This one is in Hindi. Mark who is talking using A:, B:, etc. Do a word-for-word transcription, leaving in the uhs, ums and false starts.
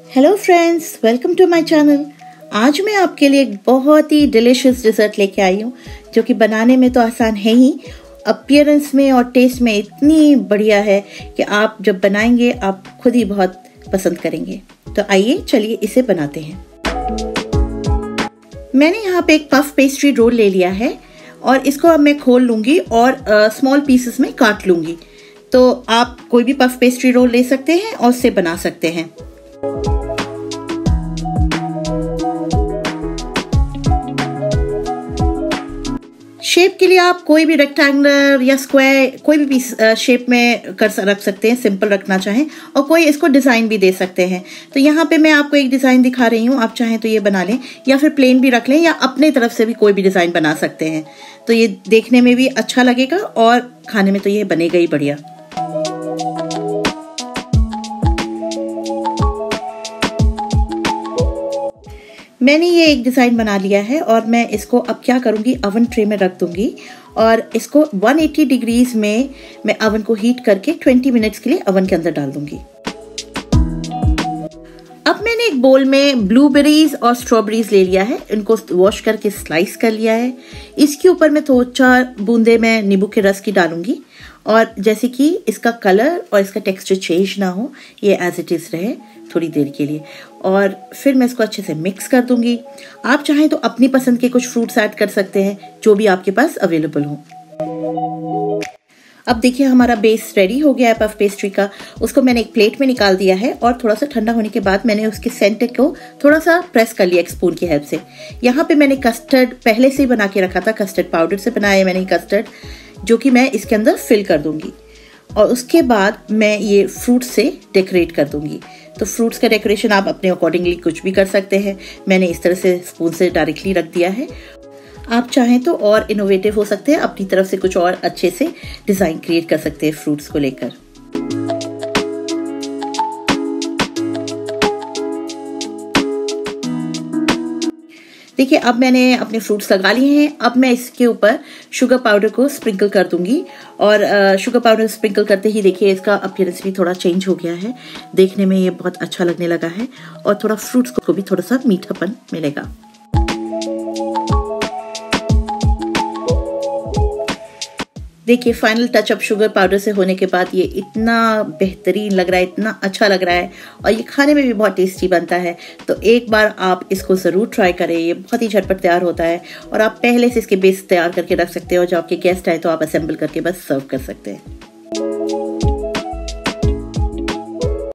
A: Hello friends, welcome to my channel. आज मैं आपके लिए एक बहुत ही डिलीशियस डिज़र्ट लेके आई हूँ जो कि बनाने में तो आसान है ही, अपीयरेंस में और टेस्ट में इतनी बढ़िया है कि आप जब बनाएंगे आप खुद ही बहुत पसंद करेंगे। तो आइए चलिए इसे बनाते हैं। मैंने यहाँ पे एक पफ पेस्ट्री रोल ले लिया है और इसको अब मैं खोल लूँगी और स्मॉल पीसेस में काट लूँगी। तो आप कोई भी पफ पेस्ट्री रोल ले सकते हैं और उससे बना सकते हैं। शेप के लिए आप कोई भी रेक्टेंगुलर या स्क्वायर कोई भी पीस शेप में कर रख सकते हैं, सिंपल रखना चाहें, और कोई इसको डिज़ाइन भी दे सकते हैं। तो यहाँ पे मैं आपको एक डिज़ाइन दिखा रही हूँ, आप चाहें तो ये बना लें या फिर प्लेन भी रख लें या अपने तरफ से भी कोई भी डिज़ाइन बना सकते हैं। तो ये देखने में भी अच्छा लगेगा और खाने में तो ये बनेगा ही बढ़िया। मैंने ये एक डिज़ाइन बना लिया है और मैं इसको अब क्या करूँगी, अवन ट्रे में रख दूँगी और इसको एक सौ अस्सी डिग्रीज में मैं अवन को हीट करके बीस मिनट्स के लिए अवन के अंदर डाल दूँगी। अब मैंने एक बोल में ब्लूबेरीज और स्ट्रॉबेरीज ले लिया है, इनको वॉश करके स्लाइस कर लिया है। इसके ऊपर मैं दो चार बूंदे मैं नींबू के रस की डालूंगी और जैसे कि इसका कलर और इसका टेक्सचर चेंज ना हो, ये एज इट इज़ रहे थोड़ी देर के लिए, और फिर मैं इसको अच्छे से मिक्स कर दूंगी। आप चाहें तो अपनी पसंद के कुछ फ्रूट्स ऐड कर सकते हैं जो भी आपके पास अवेलेबल हो। अब देखिए हमारा बेस रेडी हो गया है पफ पेस्ट्री का। उसको मैंने एक प्लेट में निकाल दिया है और थोड़ा सा ठंडा होने के बाद मैंने उसके सेंटर को थोड़ा सा प्रेस कर लिया एक स्पून की हेल्प से। यहाँ पे मैंने कस्टर्ड पहले से ही बना के रखा था, कस्टर्ड पाउडर से बनाया है मैंने कस्टर्ड, जो कि मैं इसके अंदर फिल कर दूंगी और उसके बाद मैं ये फ्रूट से डेकोरेट कर दूंगी। तो फ्रूट्स का डेकोरेशन आप अपने अकॉर्डिंगली कुछ भी कर सकते हैं। मैंने इस तरह से स्पून से डायरेक्टली रख दिया है। आप चाहें तो और इनोवेटिव हो सकते हैं, अपनी तरफ से कुछ और अच्छे से डिज़ाइन क्रिएट कर सकते हैं फ्रूट्स को लेकर। देखिए अब मैंने अपने फ्रूट्स लगा लिए हैं। अब मैं इसके ऊपर शुगर पाउडर को स्प्रिंकल कर दूंगी और शुगर पाउडर स्प्रिंकल करते ही देखिए इसका अपीयरेंस भी थोड़ा चेंज हो गया है, देखने में ये बहुत अच्छा लगने लगा है और थोड़ा फ्रूट्स को भी थोड़ा सा मीठापन मिलेगा। देखिए final touch up sugar powder से होने के बाद ये इतना बेहतरीन लग रहा है, इतना अच्छा लग रहा है और ये खाने में भी बहुत टेस्टी बनता है। तो एक बार आप इसको ज़रूर ट्राई करें, ये बहुत ही झटपट तैयार होता है और आप पहले से इसके बेस तैयार करके रख सकते हो। जब आपके गेस्ट आए तो आप असेंबल करके बस सर्व कर सकते हैं।